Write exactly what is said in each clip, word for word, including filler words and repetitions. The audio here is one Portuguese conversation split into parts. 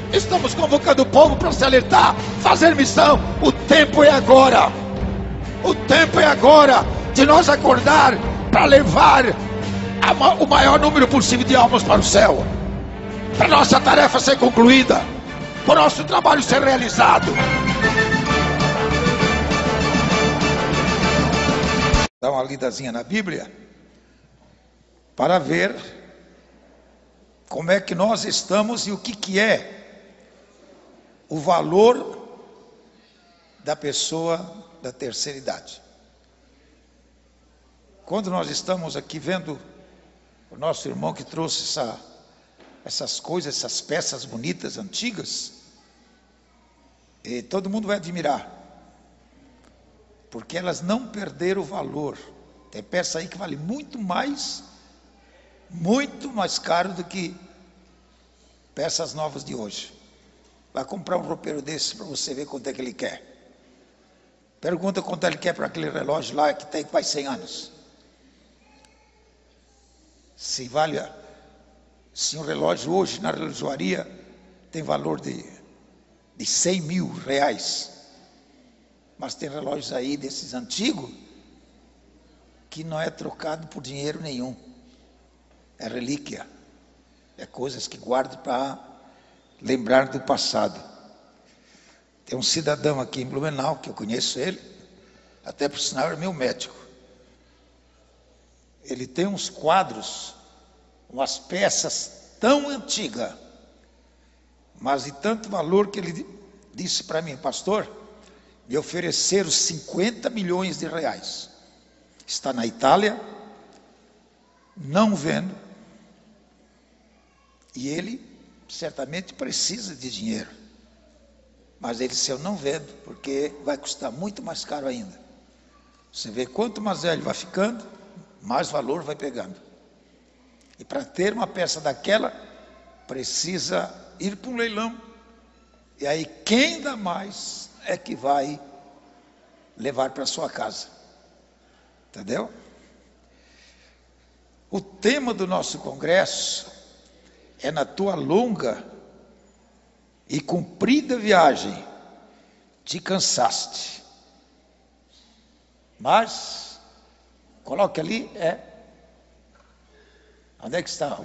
Estamos convocando o povo para se alertar, fazer missão. O tempo é agora. O tempo é agora de nós acordar para levar a, o maior número possível de almas para o céu, para nossa tarefa ser concluída, para o nosso trabalho ser realizado. Dá uma lidazinha na Bíblia para ver como é que nós estamos e o que que é o valor da pessoa da terceira idade. Quando nós estamos aqui vendo o nosso irmão que trouxe essa, essas coisas, essas peças bonitas, antigas, e todo mundo vai admirar, porque elas não perderam o valor. Tem peça aí que vale muito mais, muito mais caro do que peças novas de hoje. Vai comprar um roupeiro desse para você ver quanto é que ele quer. Pergunta quanto ele quer para aquele relógio lá que tem quase cem anos. Se vale, se um relógio hoje na relojoaria tem valor de, de cem mil reais. Mas tem relógios aí desses antigos que não é trocado por dinheiro nenhum. É relíquia. É coisas que guardo para lembrar do passado. Tem um cidadão aqui em Blumenau, que eu conheço ele, até por sinal é meu médico. Ele tem uns quadros, umas peças tão antigas, mas de tanto valor que ele disse para mim: pastor, me ofereceram cinquenta milhões de reais. Está na Itália, não vendo, e ele certamente precisa de dinheiro, mas ele disse: eu não vendo, porque vai custar muito mais caro ainda. Você vê, quanto mais velho vai ficando, mais valor vai pegando. E para ter uma peça daquela, precisa ir para um leilão, e aí quem dá mais é que vai levar para sua casa. Entendeu? O tema do nosso congresso é: na tua longa e comprida viagem, te cansaste. Mas, coloque ali, é. Onde é que está?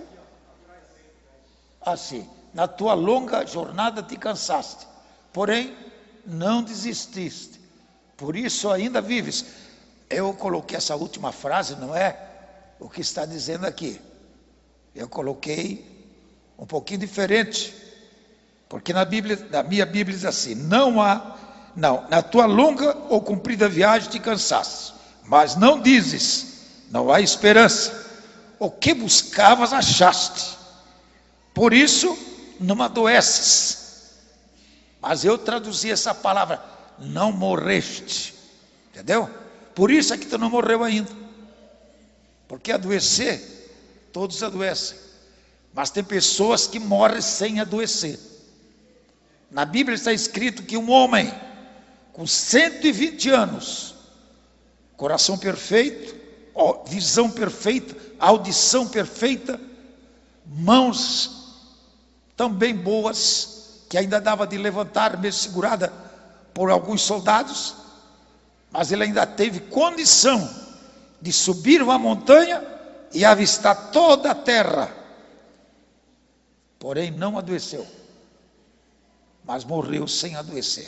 Assim, na tua longa jornada te cansaste, porém não desististe, por isso ainda vives. Eu coloquei essa última frase, não é o que está dizendo aqui. Eu coloquei um pouquinho diferente, porque na Bíblia, na minha Bíblia diz assim: não há, não, na tua longa ou comprida viagem te cansaste, mas não dizes, não há esperança, o que buscavas achaste, por isso não adoeces. Mas eu traduzi essa palavra: não morreste, entendeu? Por isso é que tu não morreu ainda, porque adoecer, todos adoecem, mas tem pessoas que morrem sem adoecer. Na Bíblia está escrito que um homem com cento e vinte anos, coração perfeito, visão perfeita, audição perfeita, mãos também boas, que ainda dava de levantar, mesmo segurada por alguns soldados, mas ele ainda teve condição de subir uma montanha e avistar toda a terra. Porém não adoeceu, mas morreu sem adoecer.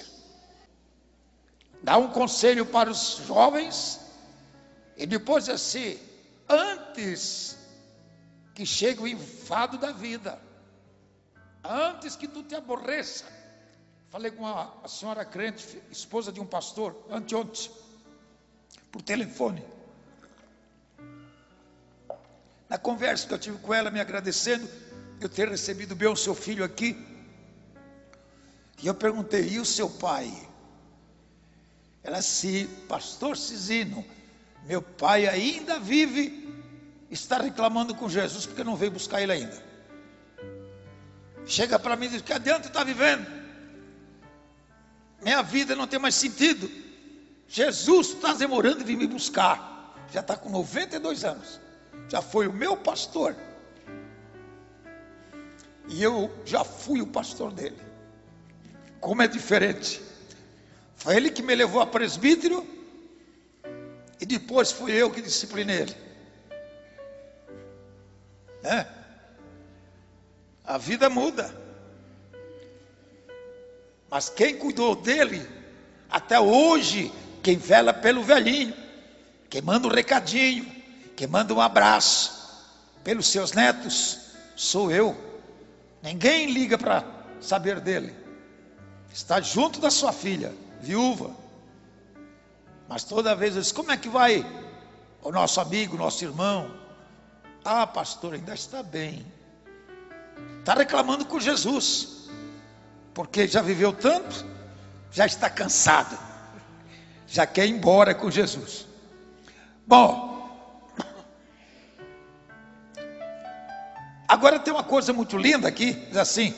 Dá um conselho para os jovens, e depois assim: antes que chegue o enfado da vida, antes que tu te aborreça. Falei com a, a senhora crente, esposa de um pastor, anteontem, por telefone. Na conversa que eu tive com ela, me agradecendo eu ter recebido bem o seu filho aqui, e eu perguntei: e o seu pai? Ela disse: pastor Cisino, meu pai ainda vive, está reclamando com Jesus porque não veio buscar ele ainda. Chega para mim e diz: que adianta estar vivendo? Minha vida não tem mais sentido. Jesus está demorando em vir me buscar. Já está com noventa e dois anos. Já foi o meu pastor. E eu já fui o pastor dele. Como é diferente. Foi ele que me levou a presbítero, e depois fui eu que disciplinei ele. É. A vida muda. Mas quem cuidou dele, até hoje, quem vela pelo velhinho, quem manda um recadinho, quem manda um abraço pelos seus netos, sou eu. Ninguém liga para saber dele. Está junto da sua filha, viúva. Mas toda vez eu disse: como é que vai o nosso amigo, nosso irmão? Ah, pastor, ainda está bem. Está reclamando com Jesus, porque já viveu tanto, já está cansado, já quer ir embora com Jesus. Bom, agora tem uma coisa muito linda aqui, diz assim: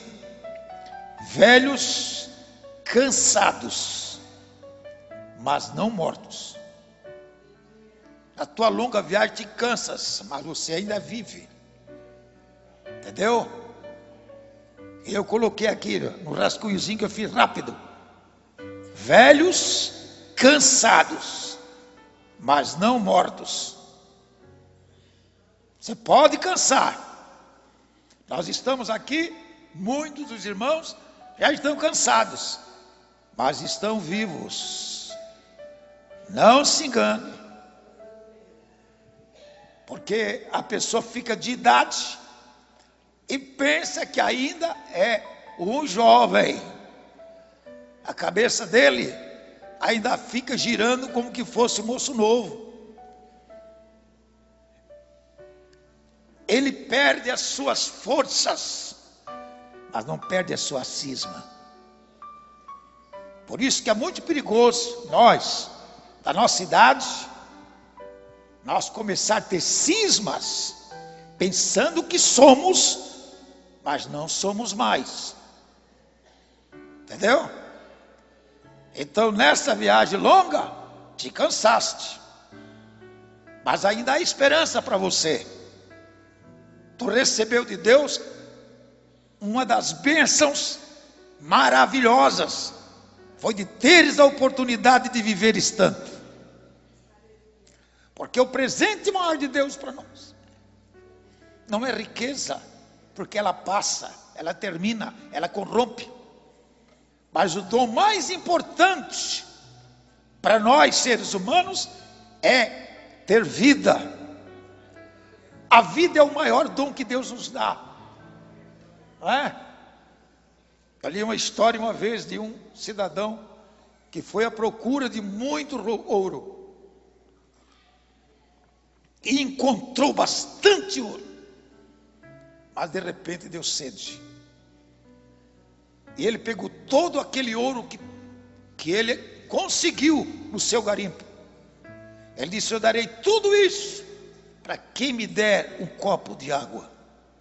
velhos cansados, mas não mortos. A tua longa viagem te cansas, mas você ainda vive. Entendeu? Eu coloquei aqui no rascunhozinho que eu fiz rápido: velhos cansados, mas não mortos. Você pode cansar. Nós estamos aqui, muitos dos irmãos já estão cansados, mas estão vivos. Não se engane, porque a pessoa fica de idade e pensa que ainda é um jovem. A cabeça dele ainda fica girando como que fosse um moço novo. Ele perde as suas forças, mas não perde a sua cisma. Por isso que é muito perigoso nós, da nossa idade, nós começar a ter cismas, pensando que somos, mas não somos mais. Entendeu? Então, nessa viagem longa, te cansaste, mas ainda há esperança para você. Tu recebeu de Deus uma das bênçãos maravilhosas, foi de teres a oportunidade de viveres tanto. Porque o presente maior de Deus para nós não é riqueza, porque ela passa, ela termina, ela corrompe. Mas o dom mais importante para nós seres humanos é ter vida. A vida é o maior dom que Deus nos dá, não é? Eu li uma história uma vez de um cidadão que foi à procura de muito ouro e encontrou bastante ouro, mas de repente deu sede. E ele pegou todo aquele ouro que, que ele conseguiu no seu garimpo. Ele disse: eu darei tudo isso para quem me der um copo de água.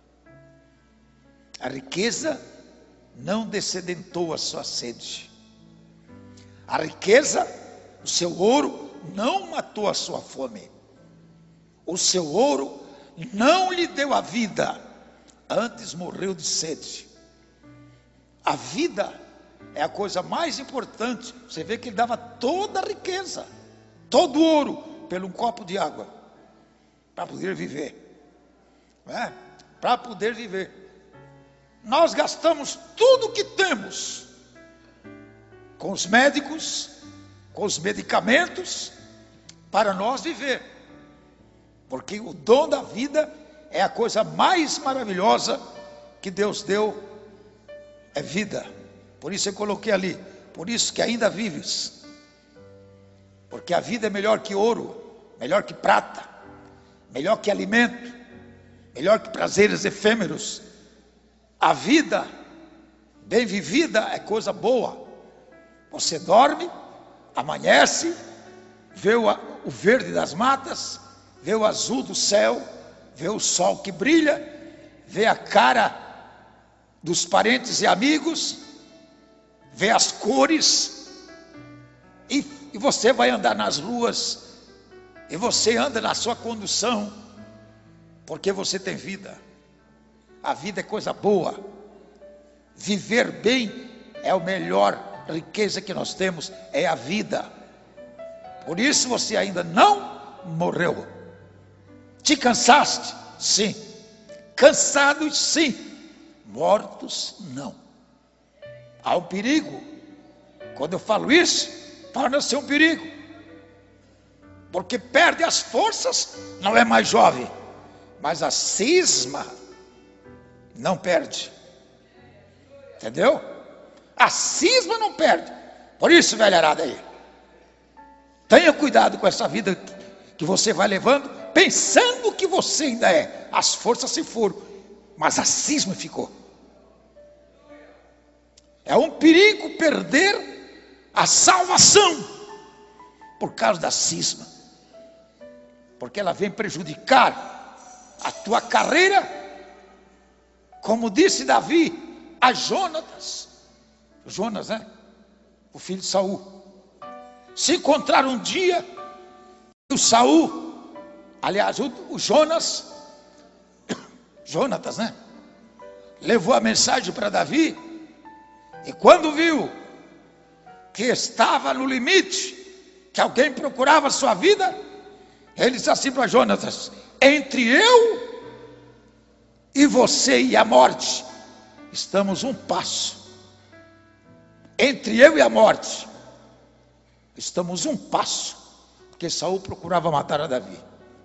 A riqueza não descedentou a sua sede. A riqueza, o seu ouro, não matou a sua fome. O seu ouro não lhe deu a vida, antes morreu de sede. A vida é a coisa mais importante. Você vê que ele dava toda a riqueza, todo o ouro, pelo um copo de água, para poder viver, não é? Para poder viver. Nós gastamos tudo o que temos com os médicos, com os medicamentos, para nós viver, porque o dom da vida é a coisa mais maravilhosa que Deus deu, é vida. Por isso eu coloquei ali: por isso que ainda vives, porque a vida é melhor que ouro, melhor que prata, melhor que alimento, melhor que prazeres efêmeros. A vida bem vivida é coisa boa. Você dorme, amanhece, vê o, o verde das matas, vê o azul do céu, vê o sol que brilha, vê a cara dos parentes e amigos, vê as cores, e, e você vai andar nas ruas, e você anda na sua condução, porque você tem vida. A vida é coisa boa. Viver bem é a melhor riqueza que nós temos, é a vida. Por isso você ainda não morreu. Te cansaste? Sim. Cansados? Sim. Mortos? Não. Há um perigo. Quando eu falo isso, torna-se um perigo. Porque perde as forças, não é mais jovem. Mas a cisma não perde. Entendeu? A cisma não perde. Por isso, velharada aí, tenha cuidado com essa vida que você vai levando, pensando que você ainda é. As forças se foram, mas a cisma ficou. É um perigo perder a salvação por causa da cisma, porque ela vem prejudicar a tua carreira, como disse Davi a Jonatas, Jonas, né? O filho de Saul. Se encontrar um dia, o Saul, aliás, o, o Jonas, Jonatas, né? Levou a mensagem para Davi, e quando viu que estava no limite, que alguém procurava a sua vida, ele disse assim para Jonatas: entre eu e você e a morte, estamos um passo. Entre eu e a morte, estamos um passo, porque Saul procurava matar a Davi.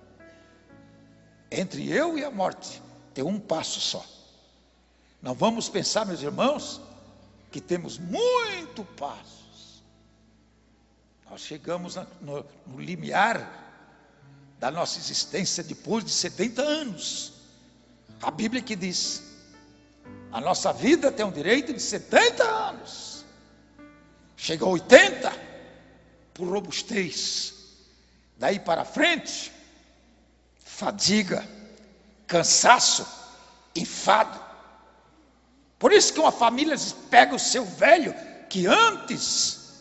Entre eu e a morte, tem um passo só. Não vamos pensar, meus irmãos, que temos muito passos. Nós chegamos no, no limiar da nossa existência depois de setenta anos. A Bíblia que diz: a nossa vida tem um direito de setenta anos. Chega a oitenta, por robustez. Daí para frente, fadiga, cansaço, enfado. Por isso que uma família pega o seu velho, que antes,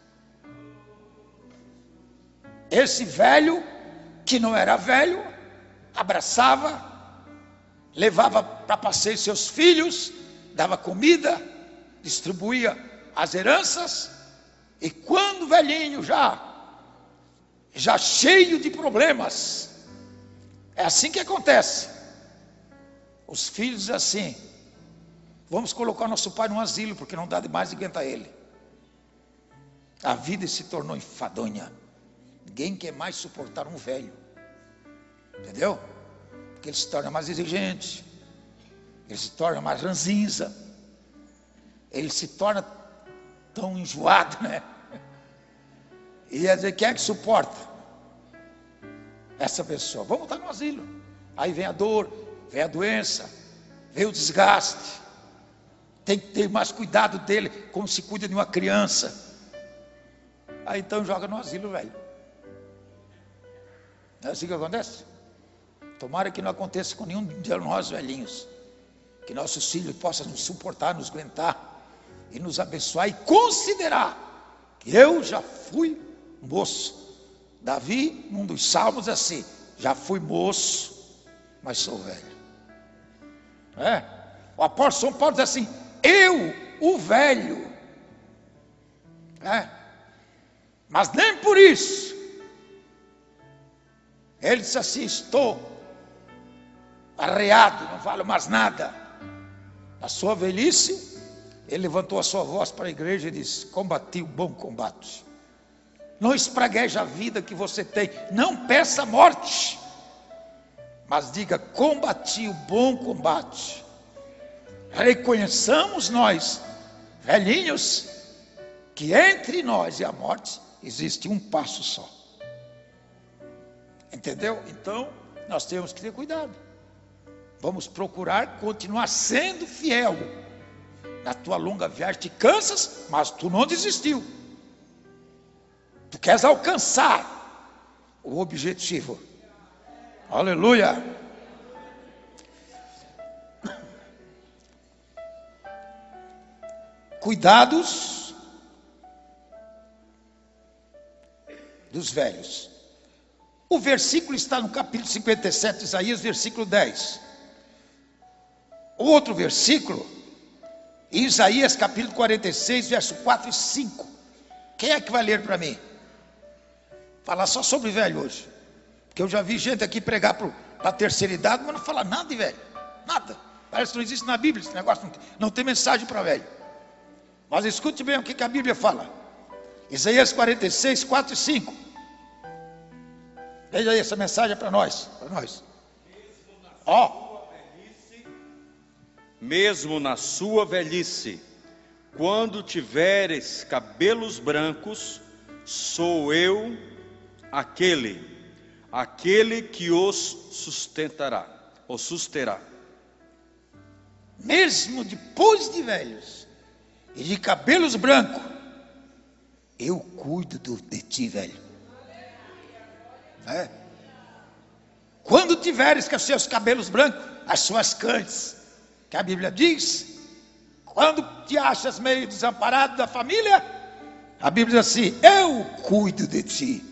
esse velho, que não era velho, abraçava, levava para passeio seus filhos, dava comida, distribuía as heranças, e quando o velhinho já, já cheio de problemas, é assim que acontece. Os filhos dizem assim: vamos colocar nosso pai num asilo, porque não dá demais de aguentar ele. A vida se tornou enfadonha. Ninguém quer mais suportar um velho. Entendeu? Porque ele se torna mais exigente, ele se torna mais ranzinza, ele se torna tão enjoado, né? E ia dizer: quem é que suporta essa pessoa? Vamos estar no asilo. Aí vem a dor, vem a doença, vem o desgaste. Tem que ter mais cuidado dele, como se cuida de uma criança. Aí então joga no asilo, velho. Não é assim que acontece? Tomara que não aconteça com nenhum de nós velhinhos. Que nossos filhos possam nos suportar, nos aguentar e nos abençoar, e considerar que eu já fui moço. Davi, num dos salmos, assim: já fui moço, mas sou velho. É? O apóstolo São Paulo diz assim: eu, o velho, é? Mas nem por isso. Ele disse assim: estou arreado, não falo mais nada. Na sua velhice, ele levantou a sua voz para a igreja e disse: combati o bom combate. Não espragueje a vida que você tem, não peça a morte, mas diga: combati o bom combate. Reconheçamos nós, velhinhos, que entre nós e a morte existe um passo só. Entendeu? Então nós temos que ter cuidado. Vamos procurar continuar sendo fiel. Na tua longa viagem te cansas, mas tu não desistiu. Tu queres alcançar o objetivo. Aleluia. Cuidados dos velhos. O versículo está no capítulo cinquenta e sete de Isaías, versículo dez. O outro versículo Isaías capítulo quarenta e seis, verso quatro e cinco. Quem é que vai ler para mim? Falar só sobre velho hoje. Porque eu já vi gente aqui pregar para a terceira idade, mas não fala nada de velho. Nada. Parece que não existe na Bíblia esse negócio. Não tem, não tem mensagem para velho. Mas escute bem o que, que a Bíblia fala. Isaías quarenta e seis, quatro e cinco. Veja aí essa mensagem para nós. Para nós. Ó. Mesmo na sua velhice, quando tiveres cabelos brancos, sou eu aquele, aquele que os sustentará, ou susterá. Mesmo depois de velhos e de cabelos brancos, eu cuido do, de ti, velho. É. Quando tiveres com os seus cabelos brancos, as suas cantes, que a Bíblia diz, quando te achas meio desamparado da família, a Bíblia diz assim: eu cuido de ti.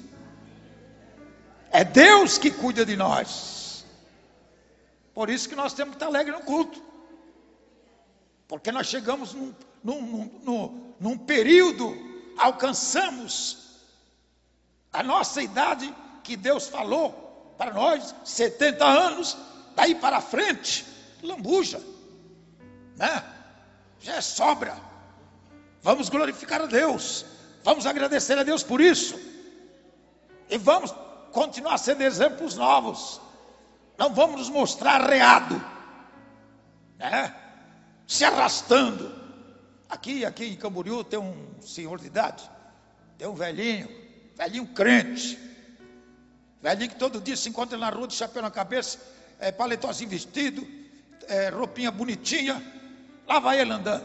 É Deus que cuida de nós. Por isso que nós temos que estar alegres no culto, porque nós chegamos num, num, num, num período, alcançamos a nossa idade que Deus falou para nós, setenta anos, daí para frente, lambuja, né? Já é sobra. Vamos glorificar a Deus, vamos agradecer a Deus por isso, e vamos continuar sendo exemplos novos. Não vamos nos mostrar arreado, né? Se arrastando. Aqui, aqui em Camboriú tem um senhor de idade, tem um velhinho, velhinho crente, velhinho que todo dia se encontra na rua de chapéu na cabeça, é, paletózinho vestido, é, roupinha bonitinha, lá vai ele andando.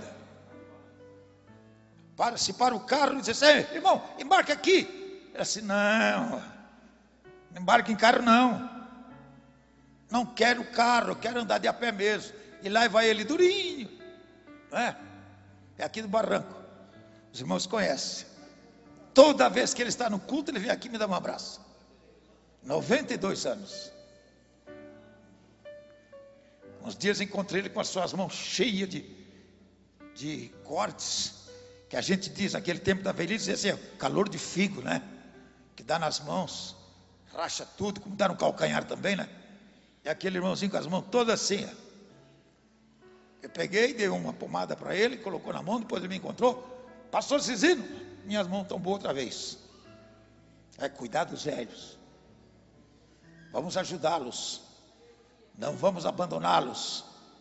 Para, se para o carro e diz assim: irmão, embarca aqui. Ele assim: não, não embarca em carro não, não quero carro, eu quero andar de a pé mesmo. E lá vai ele durinho, né? É aqui do Barranco, os irmãos conhecem. Toda vez que ele está no culto, ele vem aqui e me dá um abraço. noventa e dois anos. Uns dias encontrei ele com as suas mãos cheias de, de cortes, que a gente diz naquele tempo da velhice, assim, calor de figo, né? Que dá nas mãos, racha tudo, como dá no calcanhar também, né? E aquele irmãozinho com as mãos todas assim, ó. Eu peguei, dei uma pomada para ele, colocou na mão, depois ele me encontrou. Pastor Cisino, minhas mãos estão boas outra vez. É cuidar dos velhos. Vamos ajudá-los. Não vamos abandoná-los.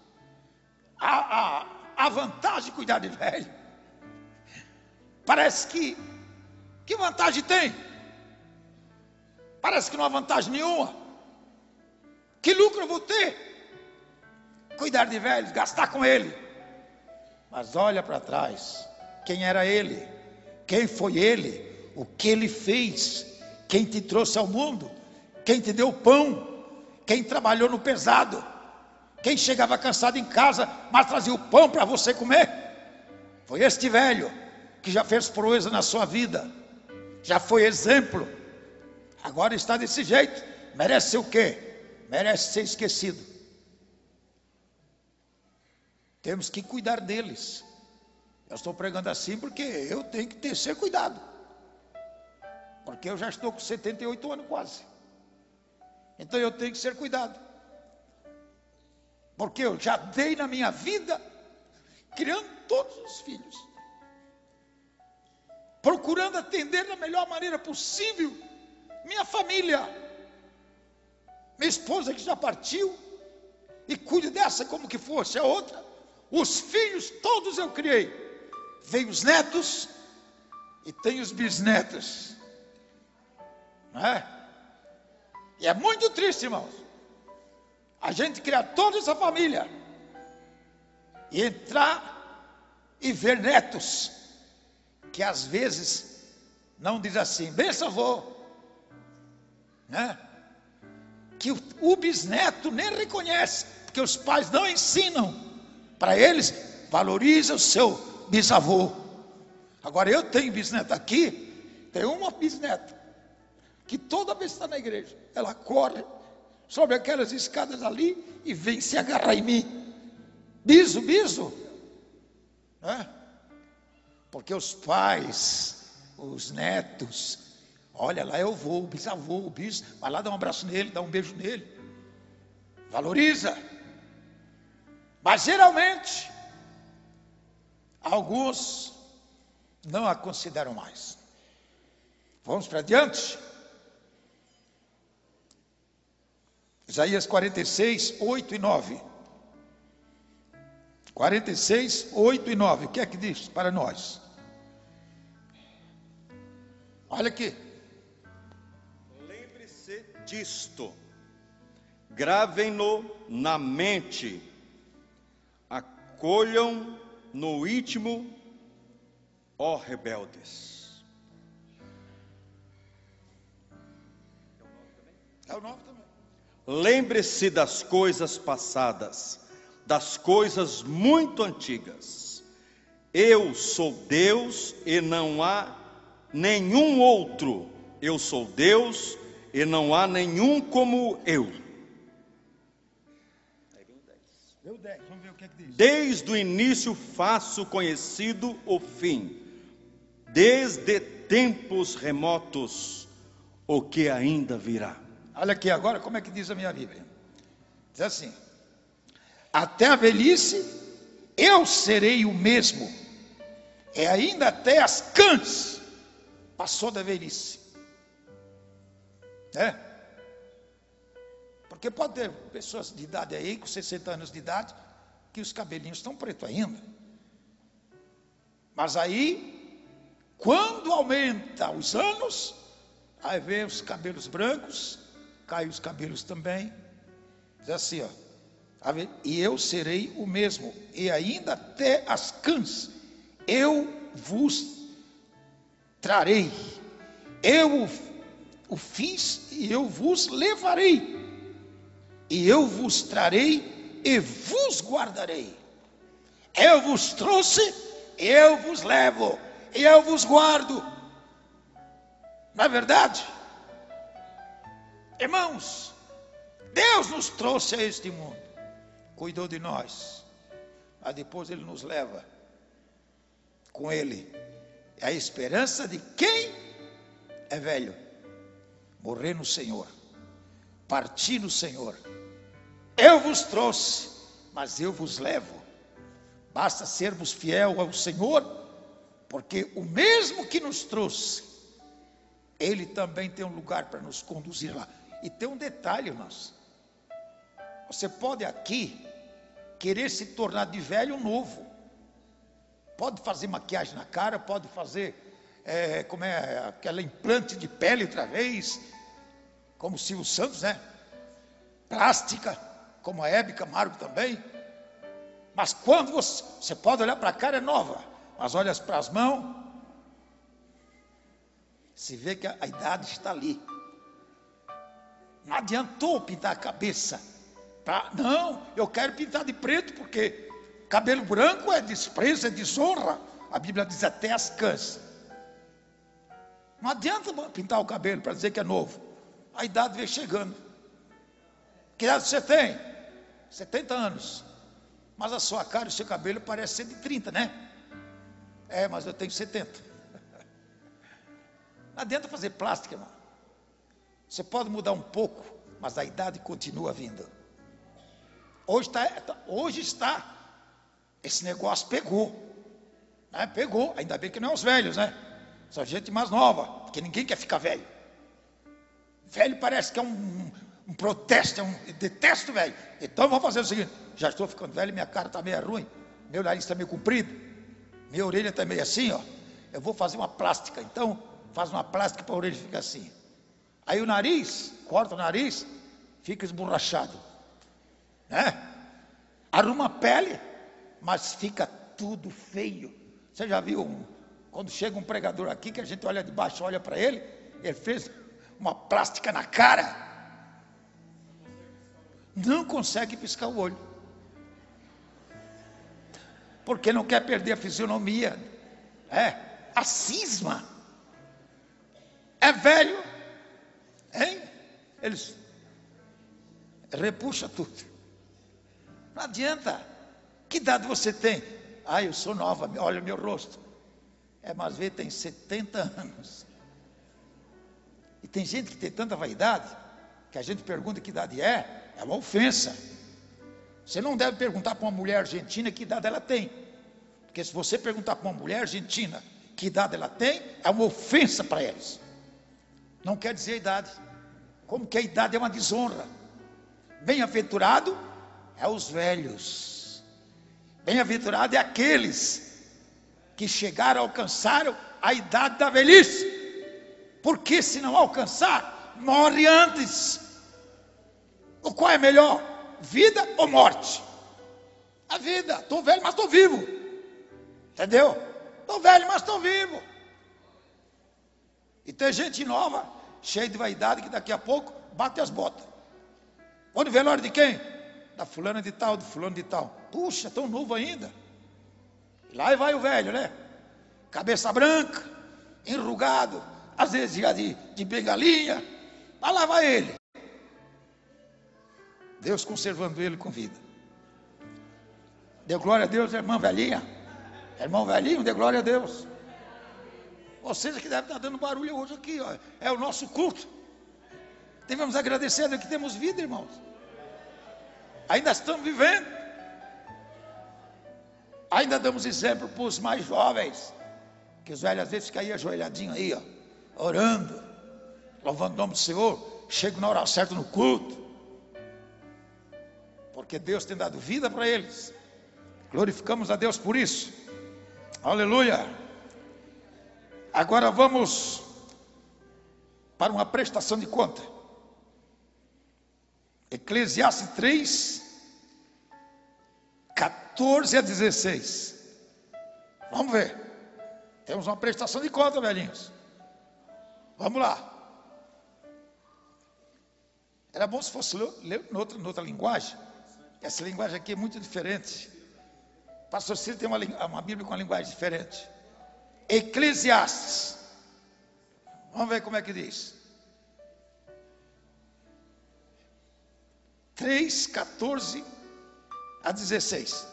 A, a, a vantagem de cuidar de velho. Parece que, que vantagem tem? Parece que não há vantagem nenhuma. Que lucro eu vou ter? Cuidar de velhos, gastar com ele. Mas olha para trás, quem era ele? Quem foi ele? O que ele fez? Quem te trouxe ao mundo? Quem te deu pão? Quem trabalhou no pesado? Quem chegava cansado em casa, mas trazia o pão para você comer? Foi este velho que já fez proeza na sua vida, já foi exemplo. Agora está desse jeito. Merece ser o quê? Merece ser esquecido. Temos que cuidar deles. Eu estou pregando assim porque eu tenho que ter ser cuidado, porque eu já estou com setenta e oito anos quase. Então eu tenho que ser cuidado, porque eu já dei na minha vida, criando todos os filhos, procurando atender da melhor maneira possível minha família, minha esposa que já partiu, e cuido dessa como que fosse a outra. Os filhos todos eu criei. Veio os netos e tem os bisnetos, não é? E é muito triste, irmãos, a gente criar toda essa família e entrar e ver netos que às vezes não diz assim: benção, avô, né? Que o, o bisneto nem reconhece, porque os pais não ensinam para eles. Valoriza o seu bisavô. Agora eu tenho bisneta aqui, tem uma bisneta que toda vez que está na igreja, ela corre sobre aquelas escadas ali e vem se agarrar em mim. Biso, biso. É? Porque os pais, os netos, olha lá eu vou, o bisavô, o bis, vai lá dar um abraço nele, dá um beijo nele, valoriza. Mas geralmente, alguns não a consideram mais. Vamos para diante. Isaías quarenta e seis, oito e nove. quarenta e seis, oito e nove. O que é que diz para nós? Olha aqui. Lembre-se disto. Gravem-no na mente. Acolham no íntimo, ó rebeldes. É o nove também. Lembre-se das coisas passadas, das coisas muito antigas. Eu sou Deus e não há nenhum outro. Eu sou Deus e não há nenhum como eu. Deu dez, vamos ver o que é que diz. Desde o início faço conhecido o fim, desde tempos remotos, o que ainda virá. Olha aqui agora como é que diz a minha Bíblia. Diz assim: até a velhice eu serei o mesmo, e ainda até as cães. Passou da velhice, né? Porque pode ter pessoas de idade aí, com sessenta anos de idade, que os cabelinhos estão pretos ainda. Mas aí, quando aumenta os anos, aí vem os cabelos brancos, cai os cabelos também. Diz assim, ó: e eu serei o mesmo, e ainda até as cãs eu vos trarei. Eu o, o fiz e eu vos levarei, e eu vos trarei e vos guardarei. Eu vos trouxe, eu vos levo, e eu vos guardo. Não é verdade? Irmãos, Deus nos trouxe a este mundo, cuidou de nós, mas depois Ele nos leva com Ele. É a esperança de quem é velho, morrer no Senhor, partir no Senhor. Eu vos trouxe, mas eu vos levo. Basta sermos fiel ao Senhor, porque o mesmo que nos trouxe, Ele também tem um lugar para nos conduzir lá. E tem um detalhe, irmãos: você pode aqui querer se tornar de velho novo, pode fazer maquiagem na cara, pode fazer é, como é, aquela implante de pele outra vez, como o Silvio Santos, né? Plástica, como a Hebe Camargo também. Mas quando você, você pode olhar para a cara, é nova, mas olha para as mãos, se vê que a, a idade está ali. Não adiantou pintar a cabeça. Pra, não, eu quero pintar de preto, porque cabelo branco é desprezo, é desonra. A Bíblia diz até as cãs. Não adianta pintar o cabelo para dizer que é novo. A idade vem chegando. Que idade você tem? setenta anos. Mas a sua cara e o seu cabelo parece ser de trinta, né? É, mas eu tenho setenta. Não adianta fazer plástica, irmão. Você pode mudar um pouco, mas a idade continua vindo. Hoje está, hoje está, esse negócio pegou, né? Pegou, ainda bem que não é os velhos, né? Só gente mais nova, porque ninguém quer ficar velho. Velho parece que é um, um, um protesto, é um, eu detesto velho. Então vamos fazer o seguinte: já estou ficando velho, minha cara está meio ruim, meu nariz está meio comprido, minha orelha está meio assim, ó. Eu vou fazer uma plástica. Então faz uma plástica para a orelha ficar assim. Aí o nariz, corta o nariz, fica esborrachado, né? Arruma a pele, mas fica tudo feio. Você já viu um, quando chega um pregador aqui, que a gente olha de baixo, olha para ele, ele fez uma plástica na cara, não consegue piscar o olho, porque não quer perder a fisionomia, é, a cisma, é velho, hein? Eles repuxam tudo. Não adianta. Que idade você tem? Ah, eu sou nova, olha o meu rosto. É, mas vê, tem setenta anos. E tem gente que tem tanta vaidade, que a gente pergunta que idade é, é uma ofensa. Você não deve perguntar para uma mulher argentina que idade ela tem. Porque se você perguntar para uma mulher argentina que idade ela tem, é uma ofensa para eles. Não quer dizer a idade. Como que a idade é uma desonra. Bem-aventurado é os velhos. Bem-aventurado é aqueles que chegaram, alcançaram a idade da velhice. Porque se não alcançar, morre antes. O qual é melhor? Vida ou morte? A vida. Estou velho, mas estou vivo. Entendeu? Estou velho, mas estou vivo. E tem gente nova, cheia de vaidade, que daqui a pouco bate as botas. Onde velório de quem? Da fulana de tal, do fulano de tal. Puxa, tão novo ainda. E lá vai o velho, né? Cabeça branca, enrugado, às vezes já de, de bengalinha. Mas lá vai ele. Deus conservando ele com vida. Dê glória a Deus, irmã velhinha. Irmão velhinho, dê glória a Deus. Vocês que devem estar dando barulho hoje aqui, ó. É o nosso culto. Devemos agradecer a Deus que temos vida, irmãos. Ainda estamos vivendo. Ainda damos exemplo para os mais jovens. Que os velhos às vezes ficam aí ajoelhadinhos aí, ó, orando, louvando o nome do Senhor. Chegam na hora certa no culto. Porque Deus tem dado vida para eles. Glorificamos a Deus por isso. Aleluia. Agora vamos para uma prestação de conta. Eclesiastes três, catorze a dezesseis. Vamos ver. Temos uma prestação de conta, velhinhos. Vamos lá. Era bom se fosse ler em outra, em outra linguagem. Essa linguagem aqui é muito diferente. O pastor Ciro tem uma, uma Bíblia com uma linguagem diferente. Eclesiastes. Vamos ver como é que diz. três, catorze a dezesseis.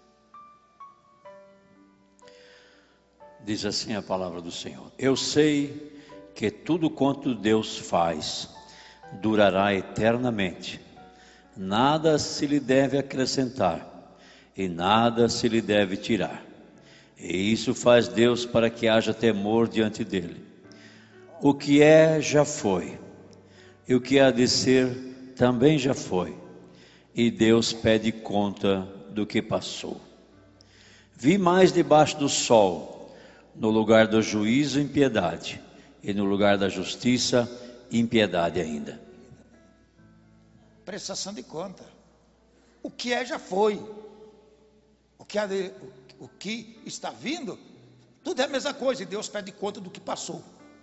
Diz assim a palavra do Senhor: eu sei que tudo quanto Deus faz durará eternamente. Nada se lhe deve acrescentar e nada se lhe deve tirar. E isso faz Deus para que haja temor diante dele. O que é, já foi. E o que há de ser, também já foi. E Deus pede conta do que passou. Vi mais debaixo do sol, no lugar do juízo, impiedade, e no lugar da justiça, impiedade ainda. Prestação de conta. O que é, já foi. O que, há de, o, o que está vindo, tudo é a mesma coisa. E Deus pede conta do que passou.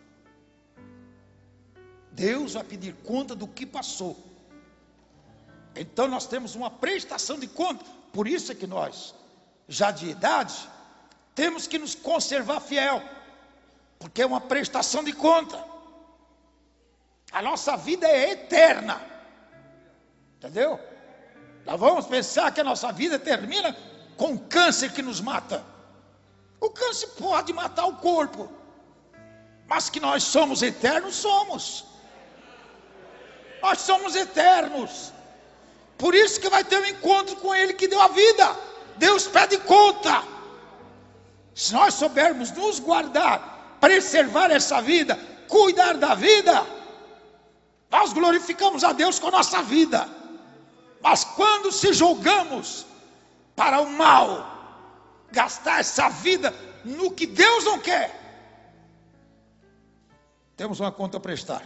Deus vai pedir conta do que passou. Então nós temos uma prestação de conta. Por isso é que nós, já de idade, temos que nos conservar fiel. Porque é uma prestação de conta. A nossa vida é eterna. Entendeu? Nós vamos pensar que a nossa vida termina com o câncer que nos mata. O câncer pode matar o corpo. Mas que nós somos eternos, somos. Nós somos eternos. Por isso que vai ter um encontro com Ele que deu a vida. Deus pede conta. Se nós soubermos nos guardar, preservar essa vida, cuidar da vida, nós glorificamos a Deus com a nossa vida. Mas quando se julgamos para o mal, gastar essa vida no que Deus não quer, temos uma conta a prestar.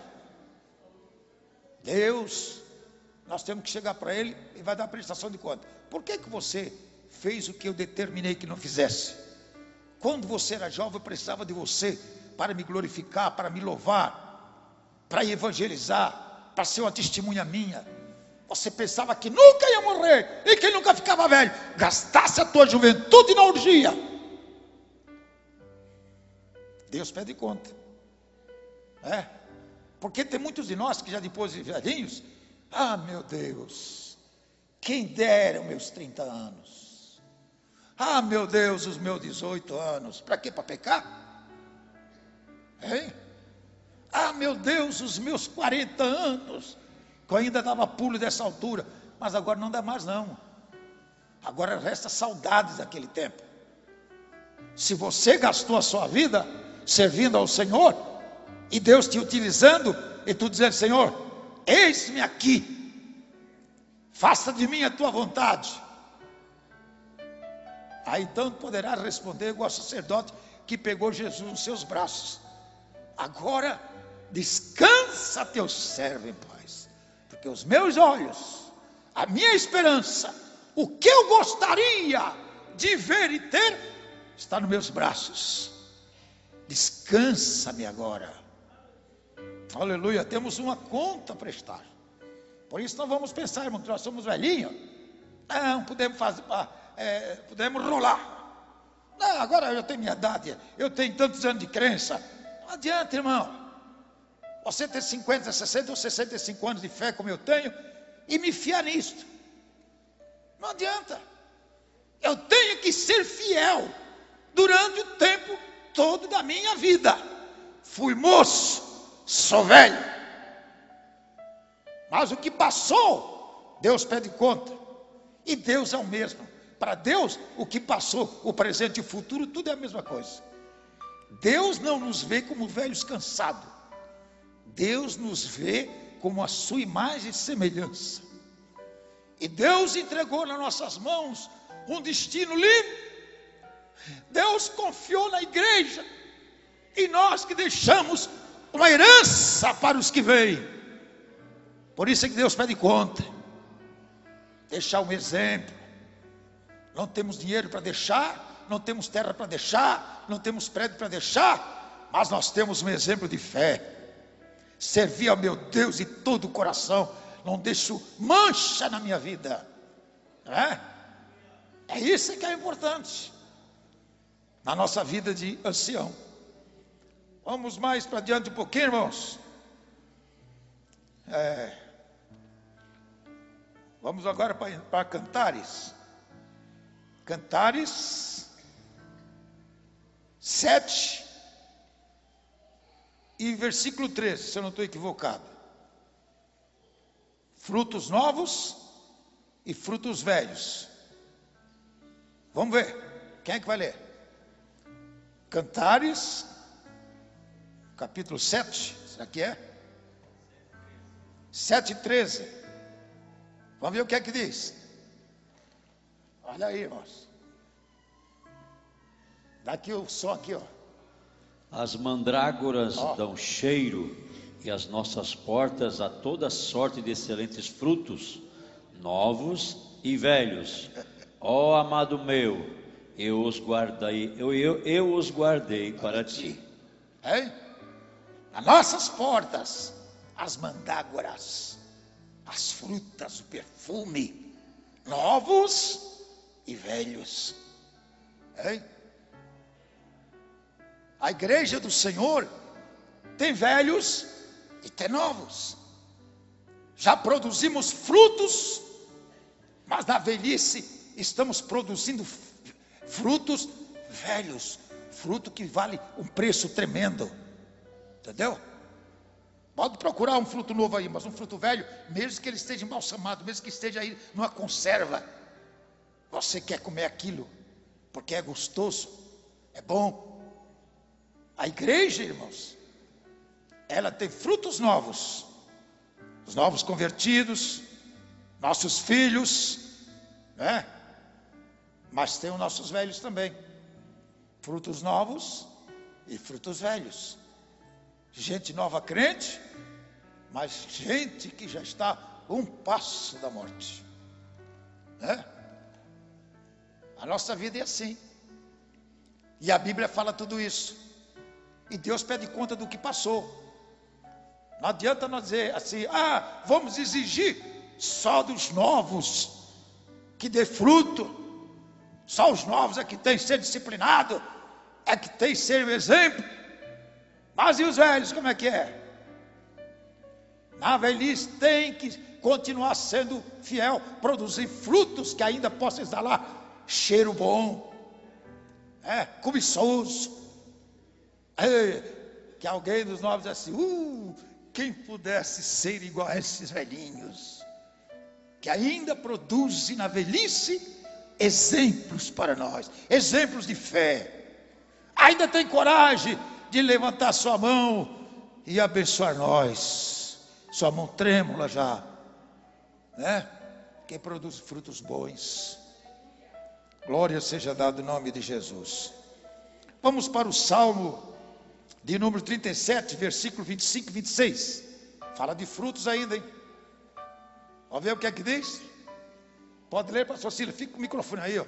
Deus, nós temos que chegar para Ele e vai dar prestação de conta. Por que que você fez o que eu determinei que não fizesse? Quando você era jovem, eu precisava de você para me glorificar, para me louvar, para evangelizar, para ser uma testemunha minha. Você pensava que nunca ia morrer e que nunca ficava velho. Gastasse a tua juventude na orgia. Deus pede conta. É. Porque tem muitos de nós que já depois de velhinhos, ah, meu Deus, quem dera meus trinta anos. Ah, meu Deus, os meus dezoito anos, para quê? Para pecar? Hein? Ah, meu Deus, os meus quarenta anos, que eu ainda dava pulo dessa altura, mas agora não dá mais não. Agora resta saudades daquele tempo. Se você gastou a sua vida servindo ao Senhor, e Deus te utilizando, e tu dizendo: Senhor, eis-me aqui, faça de mim a tua vontade. Aí então poderá responder igual ao sacerdote que pegou Jesus nos seus braços: agora descansa teu servo em paz, porque os meus olhos, a minha esperança, o que eu gostaria de ver e ter, está nos meus braços. Descansa-me agora. Aleluia. Temos uma conta a prestar. Por isso não vamos pensar, irmão, que nós somos velhinhos. Não, podemos fazer, é, podemos rolar. Não, agora eu tenho minha idade, eu tenho tantos anos de crença. Não adianta, irmão. Você ter cinquenta, sessenta ou sessenta e cinco anos de fé como eu tenho e me fiar nisto. Não adianta. Eu tenho que ser fiel durante o tempo todo da minha vida. Fui moço, sou velho. Mas o que passou, Deus pede conta. E Deus é o mesmo. Para Deus, o que passou, o presente e o futuro, tudo é a mesma coisa. Deus não nos vê como velhos cansados. Deus nos vê como a sua imagem e semelhança. E Deus entregou nas nossas mãos um destino livre. Deus confiou na igreja. E nós que deixamos uma herança para os que vêm. Por isso é que Deus pede conta. Deixar um exemplo. Não temos dinheiro para deixar, não temos terra para deixar, não temos prédio para deixar, mas nós temos um exemplo de fé. Servir ao meu Deus de todo o coração, não deixo mancha na minha vida. É? É isso que é importante na nossa vida de ancião. Vamos mais para diante um pouquinho, irmãos. É. Vamos agora para, para Cantares. Cantares sete e versículo treze, se eu não estou equivocado. Frutos novos e frutos velhos. Vamos ver, quem é que vai ler? Cantares, capítulo sete, será que é? sete e treze. Vamos ver o que é que diz. Olha aí, irmãos. Daqui o som aqui, ó. As mandrágoras Ó. dão cheiro, e as nossas portas a toda sorte de excelentes frutos, novos e velhos. Ó amado meu, eu os guardei, eu, eu, eu os guardei para ti. Hein? As nossas portas, as mandrágoras, as frutas, o perfume, novos e velhos. Hein? A igreja do Senhor tem velhos e tem novos. Já produzimos frutos, mas na velhice estamos produzindo frutos velhos, fruto que vale um preço tremendo. Entendeu? Pode procurar um fruto novo aí, mas um fruto velho, mesmo que ele esteja embalsamado, mesmo que esteja aí numa conserva, você quer comer aquilo, porque é gostoso, é bom. A igreja, irmãos, ela tem frutos novos. Os novos convertidos, nossos filhos, né? Mas tem os nossos velhos também. Frutos novos e frutos velhos. Gente nova crente, mas gente que já está um passo da morte, né? A nossa vida é assim. E a Bíblia fala tudo isso. E Deus pede conta do que passou. Não adianta nós dizer assim: ah, vamos exigir só dos novos que dê fruto. Só os novos é que tem que ser disciplinado, é que tem que ser o exemplo. Mas e os velhos, como é que é? Na velhice tem que continuar sendo fiel, produzir frutos que ainda possam exalar cheiro bom, é, cobiçoso. É, que alguém dos novos diz assim, uh, quem pudesse ser igual a esses velhinhos, que ainda produzem na velhice exemplos para nós, exemplos de fé, ainda tem coragem de levantar sua mão e abençoar nós, sua mão trêmula já, né? Quem produz frutos bons. Glória seja dada em nome de Jesus. Vamos para o Salmo de número trinta e sete, versículo vinte e cinco e vinte e seis. Fala de frutos ainda, hein? Vamos ver o que é que diz? Pode ler, pastor Cílio, fica com o microfone aí, ó.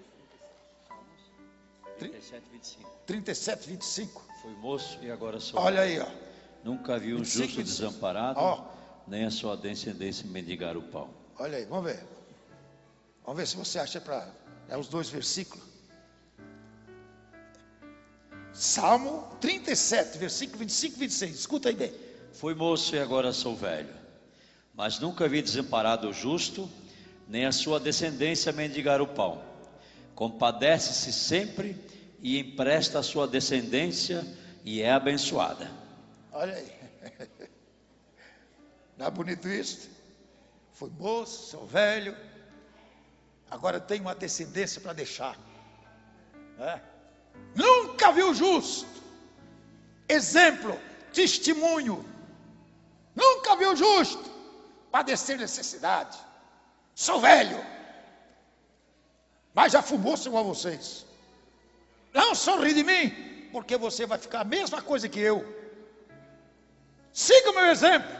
trinta e sete, vinte e cinco. trinta e sete, vinte e cinco. Foi moço e agora sou. Olha aí, ó. Nunca vi um justo desamparado, ó, nem a sua descendência mendigar o pão. Olha aí, vamos ver. Vamos ver se você acha para. É os dois versículos. Salmo trinta e sete, versículo vinte e cinco e vinte e seis. Escuta aí bem. Fui moço e agora sou velho, mas nunca vi desamparado o justo, nem a sua descendência mendigar o pão. Compadece-se sempre e empresta a sua descendência e é abençoada. Olha aí. Não é bonito isso? Foi moço, sou velho, agora tem uma descendência para deixar. É. Nunca vi o justo. Exemplo, testemunho. Nunca vi o justo padecer necessidade. Sou velho, mas já fui moço igual a vocês. Não sorri de mim, porque você vai ficar a mesma coisa que eu. Siga o meu exemplo.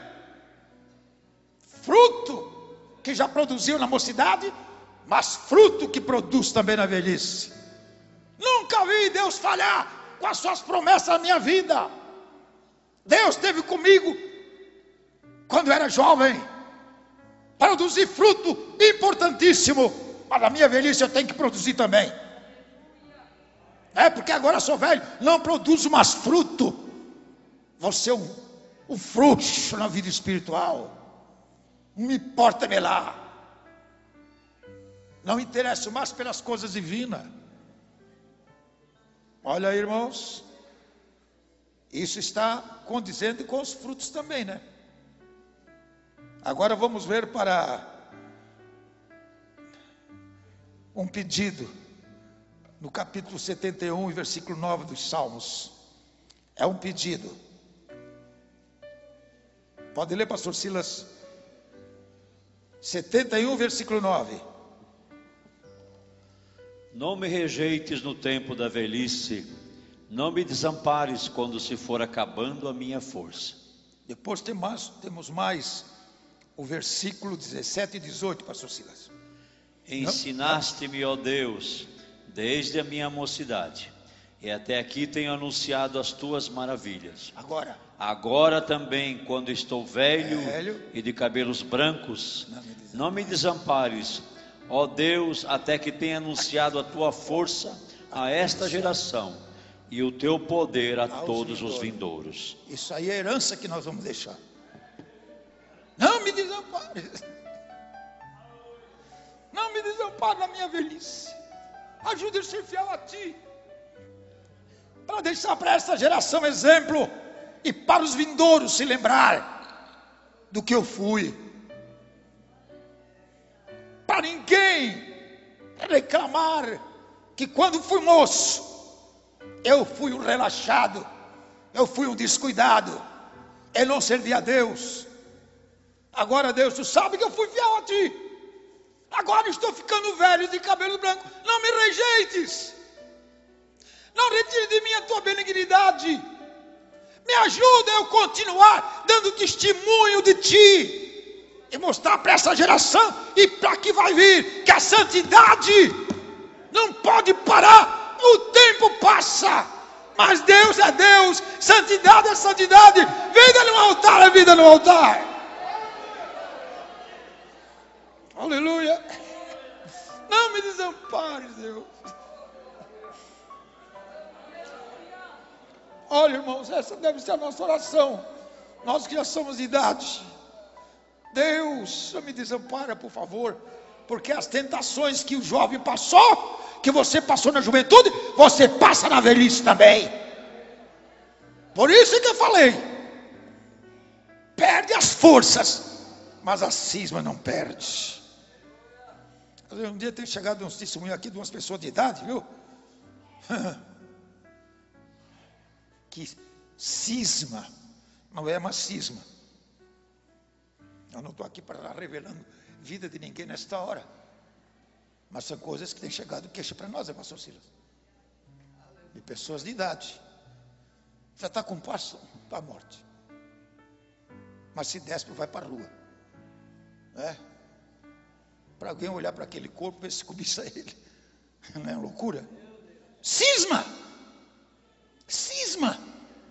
Fruto que já produziu na mocidade, mas fruto que produz também na velhice. Nunca vi Deus falhar com as suas promessas na minha vida. Deus esteve comigo quando eu era jovem, produzir fruto importantíssimo, mas na minha velhice eu tenho que produzir também. É porque agora sou velho, não produzo mais fruto. Você é um, um frouxo na vida espiritual. Não me importa me lá. Não me interesso mais pelas coisas divinas. Olha aí, irmãos, isso está condizendo com os frutos também, né? Agora vamos ver para um pedido no capítulo setenta e um, versículo nove dos Salmos. É um pedido. Pode ler, pastor Silas? setenta e um, versículo nove. Não me rejeites no tempo da velhice, não me desampares quando se for acabando a minha força. Depois tem mais, temos mais o versículo dezessete e dezoito, pastor Silas. Ensinaste-me, ó Deus, desde a minha mocidade, e até aqui tenho anunciado as tuas maravilhas. Agora. Agora também, quando estou velho, velho. e de cabelos brancos, Não me, não me desampares, ó Deus, até que tenha anunciado a tua força a esta geração e o teu poder a todos os vindouros. Isso aí é a herança que nós vamos deixar. Não me desampares. Não me desampare na minha velhice. Ajude a ser fiel a ti, para deixar para esta geração exemplo e para os vindouros se lembrar do que eu fui. Para ninguém reclamar que quando fui moço eu fui um relaxado, eu fui um descuidado, eu não servi a Deus. Agora, Deus, tu sabe que eu fui fiel a ti. Agora estou ficando velho, de cabelo branco. Não me rejeites. Não retire de mim a tua benignidade. Me ajuda a eu continuar dando testemunho de ti e mostrar para essa geração e para que vai vir que a santidade não pode parar. O tempo passa, mas Deus é Deus, santidade é santidade, vida no altar é vida no altar. Aleluia. Não me desampares, Deus. Olha, irmãos, essa deve ser a nossa oração. Nós que já somos de idade. Deus, não me desampara, por favor, porque as tentações que o jovem passou, que você passou na juventude, você passa na velhice também. Por isso que eu falei, perde as forças, mas a cisma não perde. Um dia tem chegado uns testemunhos aqui de umas pessoas de idade, viu? Que cisma não é mais cisma. Eu não estou aqui para estar revelando vida de ninguém nesta hora, mas são coisas que têm chegado queixa para nós, é, pastor Silas, de pessoas de idade. Já está com passo para a morte, mas se despe vai para a rua, né? Para alguém olhar para aquele corpo, ver se cobiça ele. Não é loucura? Cisma! Cisma!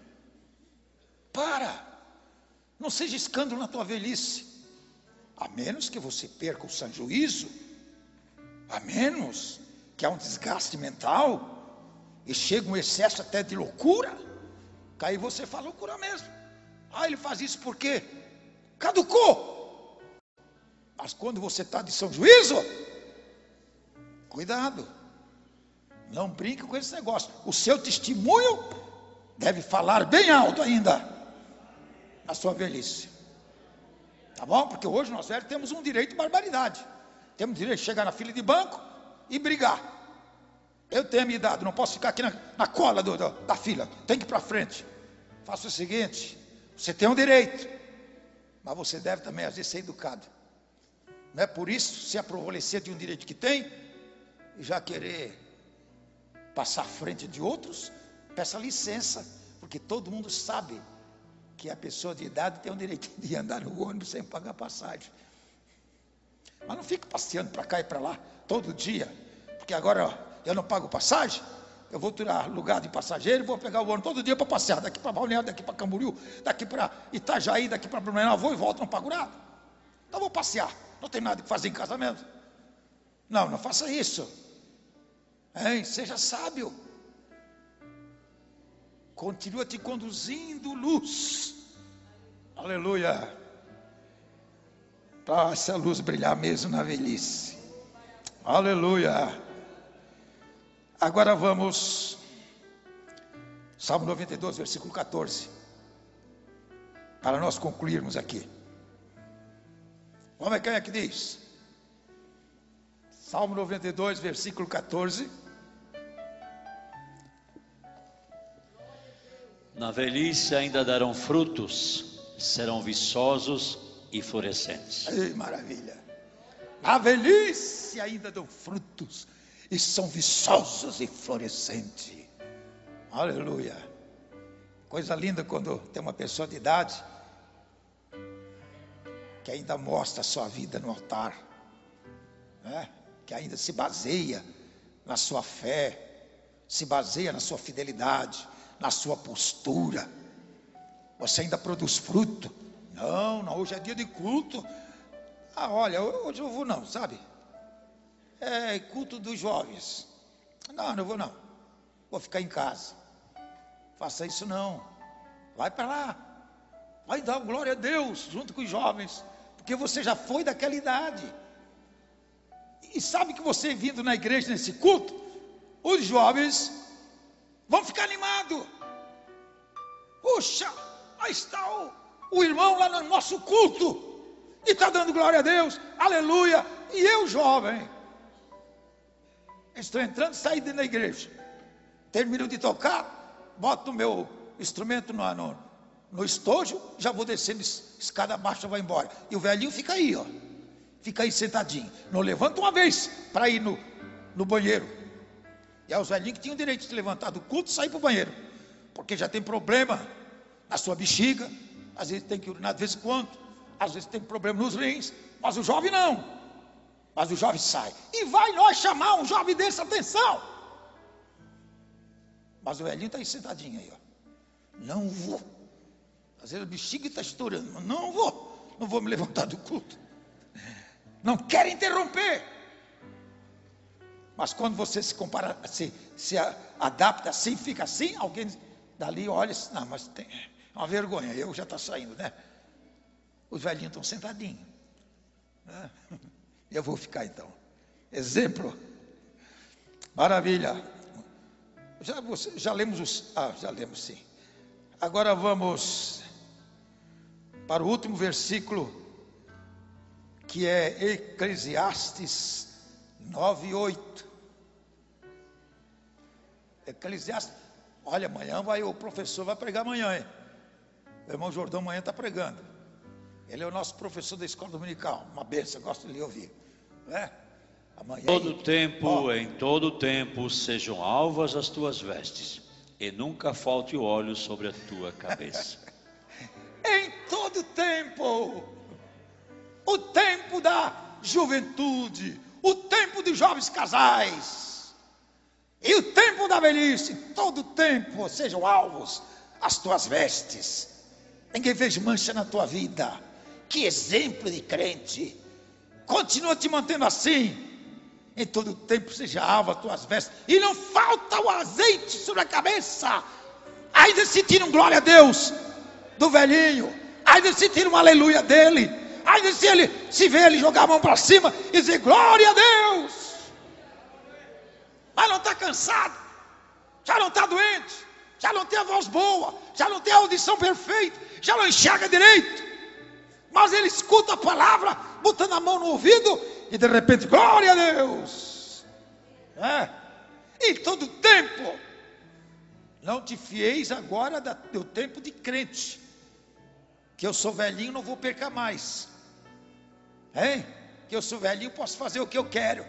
Para! Não seja escândalo na tua velhice. A menos que você perca o sã juízo, a menos que há um desgaste mental e chega um excesso até de loucura, que aí você fala loucura mesmo. Ah, ele faz isso por quê? Caducou. Mas quando você está de são juízo, cuidado, não brinque com esse negócio. O seu testemunho deve falar bem alto ainda na sua velhice, tá bom? Porque hoje nós velhos temos um direito de barbaridade. Temos direito de chegar na fila de banco e brigar. Eu tenho a minha idade, não posso ficar aqui na, na cola do, do, da fila, tem que ir para frente. Faça o seguinte, você tem um direito, mas você deve também às vezes ser educado. Não é por isso se aprovolecer de um direito que tem e já querer passar à frente de outros. Peça licença, porque todo mundo sabe que a pessoa de idade tem o direito de andar no ônibus sem pagar passagem. Mas não fique passeando para cá e para lá todo dia, porque agora ó, eu não pago passagem, eu vou tirar lugar de passageiro e vou pegar o ônibus todo dia para passear, daqui para Balneário, daqui para Camboriú, daqui para Itajaí, daqui para Blumenau, vou e volto, não pago nada. Então vou passear, não tem nada que fazer em casamento. Não, não faça isso. Hein? Seja sábio. Continua te conduzindo luz. Aleluia. Para essa luz brilhar mesmo na velhice. Aleluia. Agora vamos, Salmo noventa e dois, versículo quatorze, para nós concluirmos aqui. Vamos ver quem é que diz? Salmo noventa e dois, versículo quatorze. Na velhice ainda darão frutos, serão viçosos e florescentes. Ei, maravilha. Na velhice ainda dão frutos e são viçosos e florescentes. Aleluia. Coisa linda quando tem uma pessoa de idade que ainda mostra a sua vida no altar, né? Que ainda se baseia na sua fé, se baseia na sua fidelidade, na sua postura. Você ainda produz fruto. Não, não, hoje é dia de culto. Ah, olha, hoje eu vou não, sabe? É culto dos jovens. Não, não vou não. Vou ficar em casa. Faça isso não. Vai para lá. Vai dar glória a Deus junto com os jovens, porque você já foi daquela idade. E sabe que você vindo na igreja nesse culto, os jovens vão ficar animados. Puxa, aí está o, o irmão lá no nosso culto e está dando glória a Deus, aleluia. E eu jovem, estou entrando e saindo da igreja, termino de tocar, boto o meu instrumento no, no, no estojo, já vou descendo escada abaixo, vai embora. E o velhinho fica aí, ó, fica aí sentadinho, não levanta uma vez para ir no, no banheiro. E é os velhinhos que tinham direito de se levantar do culto e sair para o banheiro, porque já tem problema na sua bexiga, às vezes tem que urinar de vez em quando, às vezes tem problema nos rins, mas o jovem não. Mas o jovem sai, e vai nós chamar um jovem desse, atenção. Mas o velhinho está aí sentadinho aí, ó. Não vou. Às vezes a bexiga está estourando, mas não vou, não vou me levantar do culto. Não quero interromper. Mas quando você se compara, se, se adapta assim, fica assim, alguém dali olha, não, mas tem é uma vergonha, eu já está saindo, né? Os velhinhos estão sentadinhos, né? Eu vou ficar então. Exemplo. Maravilha. Já, você, já lemos os... Ah, já lemos sim. Agora vamos para o último versículo, que é Eclesiastes nove, oito. Eclesiastes, olha, amanhã vai, o professor vai pregar amanhã, hein? O irmão Jordão amanhã está pregando. Ele é o nosso professor da escola dominical, uma benção, gosto de lhe ouvir, né? Amanhã, todo tempo, ó, em todo tempo, sejam alvas as tuas vestes, e nunca falte óleo sobre a tua cabeça. em todo tempo, o tempo da juventude, o tempo de jovens casais, e o tempo da velhice, todo tempo sejam alvos as tuas vestes. Ninguém veja mancha na tua vida. Que exemplo de crente. Continua te mantendo assim. Em todo tempo seja alvo as tuas vestes, e não falta o azeite sobre a cabeça. Ainda sentiram glória a Deus do velhinho, ainda sentiram um aleluia dele, ainda se ele se vê ele jogar a mão para cima e dizer glória a Deus, mas não está cansado, já não está doente, já não tem a voz boa, já não tem a audição perfeita, já não enxerga direito, mas ele escuta a palavra, botando a mão no ouvido, e de repente, glória a Deus, é. Em todo tempo, não te fieis agora do teu tempo de crente, que eu sou velhinho, não vou percar mais, hein? Que eu sou velhinho, posso fazer o que eu quero.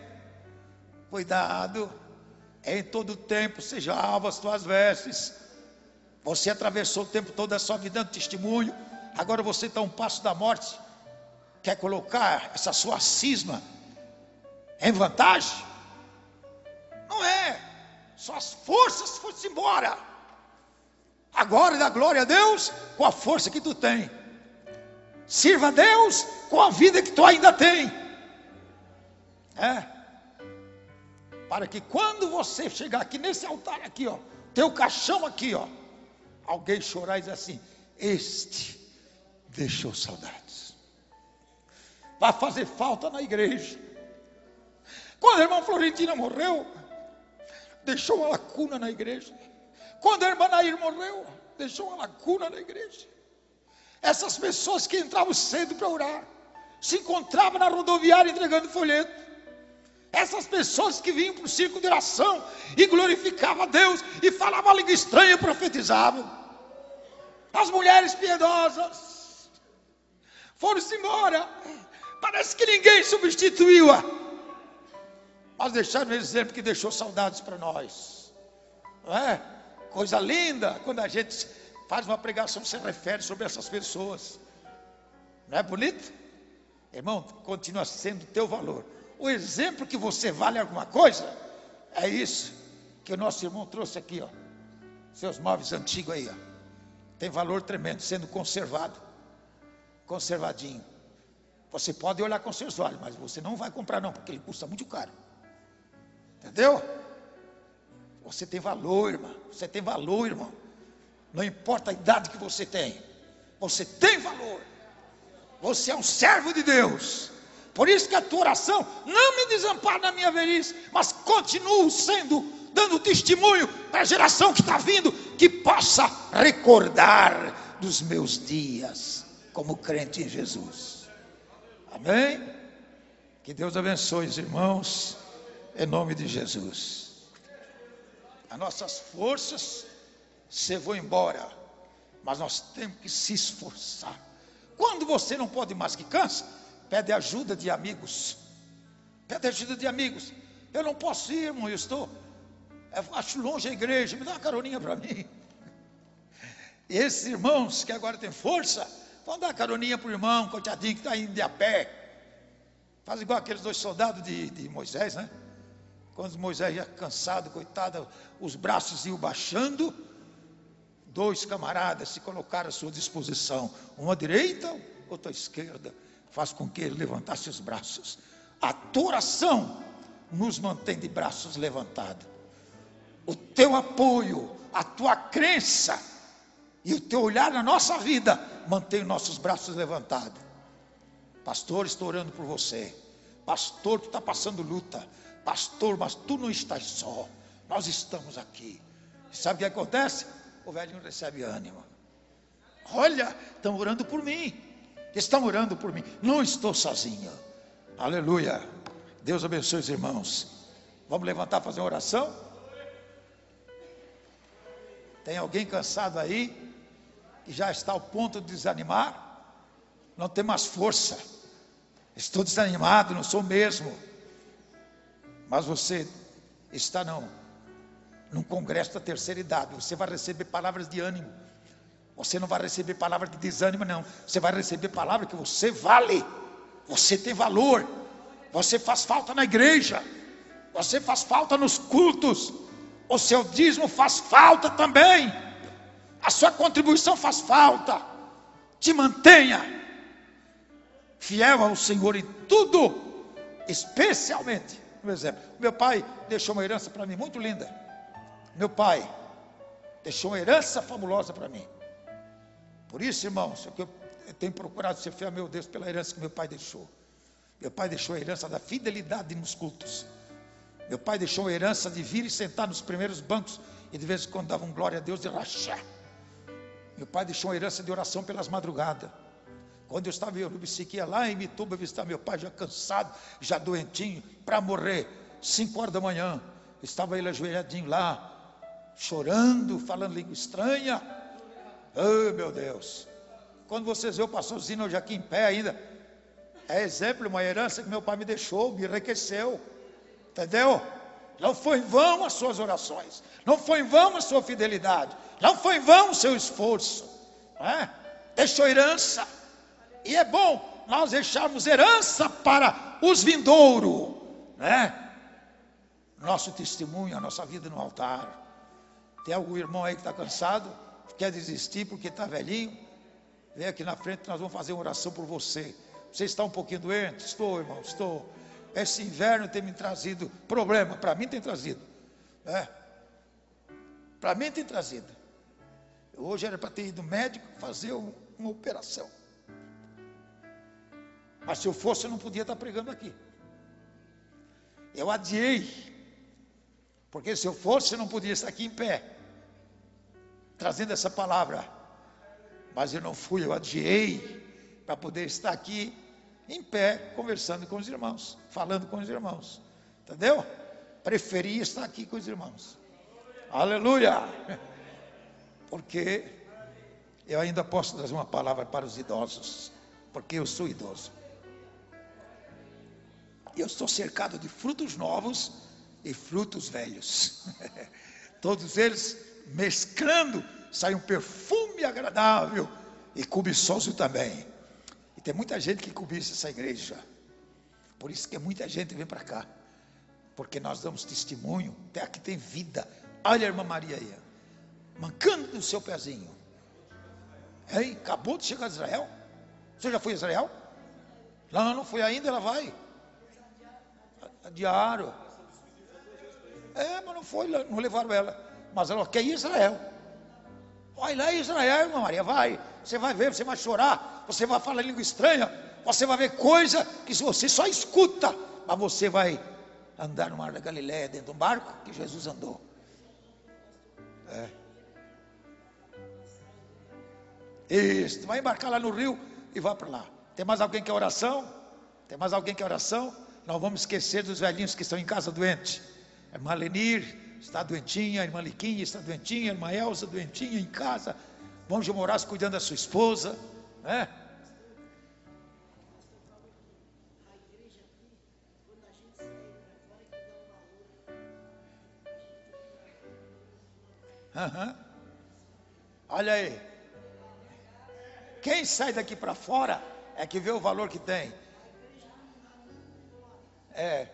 Cuidado, em todo tempo, seja alvo as tuas vestes. Você atravessou o tempo todo da sua vida dando testemunho, agora você está a um passo da morte, quer colocar essa sua cisma em vantagem? Não é, suas forças foram-se embora, agora dá glória a Deus com a força que tu tem, sirva a Deus com a vida que tu ainda tem, é, para que quando você chegar aqui nesse altar aqui, ó, teu caixão aqui, ó, alguém chorar e dizer assim, este deixou saudades, vai fazer falta na igreja. Quando a irmã Florentina morreu, deixou uma lacuna na igreja. Quando a irmã Nair morreu, deixou uma lacuna na igreja. Essas pessoas que entravam cedo para orar, se encontravam na rodoviária entregando folheto. Essas pessoas que vinham para o círculo de oração e glorificavam a Deus e falavam a língua estranha e profetizavam. As mulheres piedosas foram-se embora. Parece que ninguém substituiu-a, mas deixaram um exemplo que deixou saudades para nós, não é? Coisa linda quando a gente faz uma pregação, se refere sobre essas pessoas, não é bonito? Irmão, continua sendo teu valor. O exemplo que você vale alguma coisa, é isso que o nosso irmão trouxe aqui, ó. Seus móveis antigos aí, ó, tem valor tremendo, sendo conservado, conservadinho. Você pode olhar com seus olhos, mas você não vai comprar não, porque ele custa muito caro. Entendeu? Você tem valor, irmão. Você tem valor, irmão. Não importa a idade que você tem, você tem valor. Você é um servo de Deus. Por isso que a tua oração não me desampara na minha velhice, mas continuo sendo, dando testemunho para a geração que está vindo, que possa recordar dos meus dias como crente em Jesus. Amém? Que Deus abençoe os irmãos, em nome de Jesus. As nossas forças se vão embora, mas nós temos que se esforçar. Quando você não pode mais, que cansa, pede ajuda de amigos. Pede ajuda de amigos. Eu não posso ir, irmão, eu estou, eu acho longe a igreja, me dá uma caroninha para mim. E esses irmãos que agora têm força, vão dar caroninha para o irmão, coitadinho, que está indo de a pé. Faz igual aqueles dois soldados de, de Moisés, né? Quando Moisés ia cansado, coitado, os braços iam baixando, dois camaradas se colocaram à sua disposição, uma à direita, outra à esquerda, faz com que ele levantasse os braços. A tua oração nos mantém de braços levantados. O teu apoio, a tua crença e o teu olhar na nossa vida mantém nossos braços levantados. Pastor, estou orando por você. Pastor, tu está passando luta. pastor, mas tu não estás só, nós estamos aqui. E sabe o que acontece? O velhinho recebe ânimo. Olha, estão orando por mim, estão orando por mim, não estou sozinho. Aleluia. Deus abençoe os irmãos. Vamos levantar, fazer uma oração? Tem alguém cansado aí, que já está ao ponto de desanimar? Não tem mais força. Estou desanimado, não sou mesmo. Mas você está não, num congresso da terceira idade. Você vai receber palavras de ânimo. Você não vai receber palavras de desânimo, não. Você vai receber palavras que você vale. Você tem valor. Você faz falta na igreja. Você faz falta nos cultos. O seu dízimo faz falta também. A sua contribuição faz falta. Te mantenha fiel ao Senhor em tudo, especialmente, por exemplo, meu pai deixou uma herança para mim muito linda. Meu pai deixou uma herança fabulosa para mim. Por isso, irmãos, eu tenho procurado ser fiel a meu Deus pela herança que meu pai deixou. Meu pai deixou a herança da fidelidade nos cultos. Meu pai deixou a herança de vir e sentar nos primeiros bancos e de vez em quando dava um glória a Deus de rachar. Meu pai deixou uma herança de oração pelas madrugadas. Quando eu estava em Urubici, ia lá em Mituba visitar meu pai, já cansado, já doentinho, para morrer, cinco horas da manhã, estava ele ajoelhadinho lá, chorando, falando língua estranha. Oh, meu Deus! Quando vocês veem o pastor Zino hoje aqui em pé ainda, é exemplo, uma herança que meu pai me deixou, me enriqueceu, entendeu? Não foi em vão as suas orações, não foi em vão a sua fidelidade, não foi em vão o seu esforço, não é? Deixou herança. E é bom nós deixarmos herança para os vindouros, né? Nosso testemunho, a nossa vida no altar. Tem algum irmão aí que está cansado, quer desistir porque está velhinho? Vem aqui na frente, nós vamos fazer uma oração por você. Você está um pouquinho doente? Estou, irmão, estou. Esse inverno tem me trazido problema, para mim tem trazido, né? Para mim tem trazido. Hoje era para ter ido no médico fazer uma operação. Mas se eu fosse, eu não podia estar pregando aqui. Eu adiei. Porque se eu fosse, eu não podia estar aqui em pé, trazendo essa palavra. Mas eu não fui, eu adiei, para poder estar aqui em pé, conversando com os irmãos, falando com os irmãos. Entendeu? Preferi estar aqui com os irmãos. Aleluia! Porque eu ainda posso trazer uma palavra para os idosos. Porque eu sou idoso. Eu estou cercado de frutos novos e frutos velhos. Todos eles mesclando, sai um perfume agradável e cobiçoso também. E tem muita gente que cobiça essa igreja. Por isso que muita gente vem para cá. Porque nós damos testemunho. Até aqui tem vida. Olha a irmã Maria aí, mancando do seu pezinho. Hein? Acabou de chegar a Israel. Você já foi a Israel? Não, não foi ainda, ela vai. Diário. É, mas não foi, não levaram ela. Mas ela quer ir a Israel. Vai lá em Israel, irmã Maria, vai. Você vai ver, você vai chorar, você vai falar língua estranha, você vai ver coisa que você só escuta, mas você vai andar no mar da Galileia dentro de um barco que Jesus andou. É. Isso, vai embarcar lá no rio e vai para lá. Tem mais alguém que quer oração? Tem mais alguém que quer oração? Não vamos esquecer dos velhinhos que estão em casa doentes. A irmã Lenir está doentinha, a irmã Liquinha está doentinha, a irmã Elza doentinha em casa. Vamos de Moraes cuidando da sua esposa, né? Uhum. Olha aí. Quem sai daqui para fora é que vê o valor que tem. É.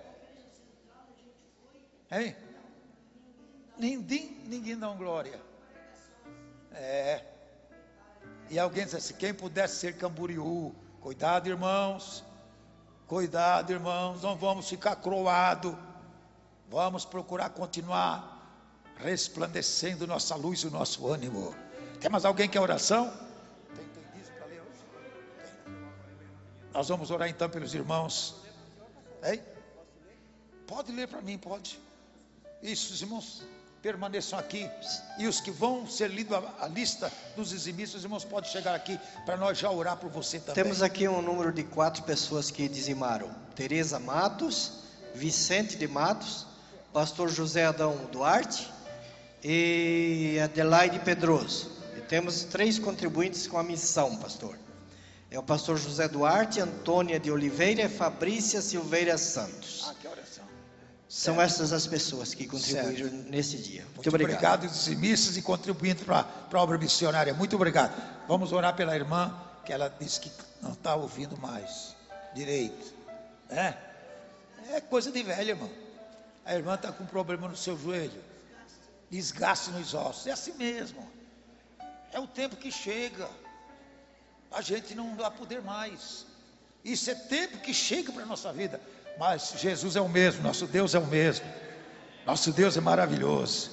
Hein? Ninguém, ninguém dá uma glória. É. E alguém diz assim: quem pudesse ser Camboriú. Cuidado, irmãos. Cuidado, irmãos. Não vamos ficar croados. Vamos procurar continuar resplandecendo nossa luz e o nosso ânimo. Tem mais alguém que quer oração? Tem, tem dízimo para ler hoje? Tem. Nós vamos orar então pelos irmãos. Hein? Pode ler para mim, pode. Isso, os irmãos permaneçam aqui. E os que vão ser lidos a, a lista dos dizimistas, os irmãos podem chegar aqui para nós já orar por você também. Temos aqui um número de quatro pessoas que dizimaram: Tereza Matos, Vicente de Matos, pastor José Adão Duarte e Adelaide Pedroso. E temos três contribuintes com a missão, pastor. É o pastor José Duarte, Antônia de Oliveira e Fabrícia Silveira Santos. Ah, que oração. São Certo. essas as pessoas que contribuíram Certo. nesse dia. Muito, Muito obrigado. obrigado, dizimistas e contribuindo para a obra missionária. Muito obrigado. Vamos orar pela irmã, que ela disse que não está ouvindo mais direito. É? É coisa de velho, irmão. A irmã está com problema no seu joelho, desgaste nos ossos. É assim mesmo. É o tempo que chega. A gente não vai poder mais. Isso é tempo que chega para a nossa vida. Mas Jesus é o mesmo, nosso Deus é o mesmo. Nosso Deus é maravilhoso.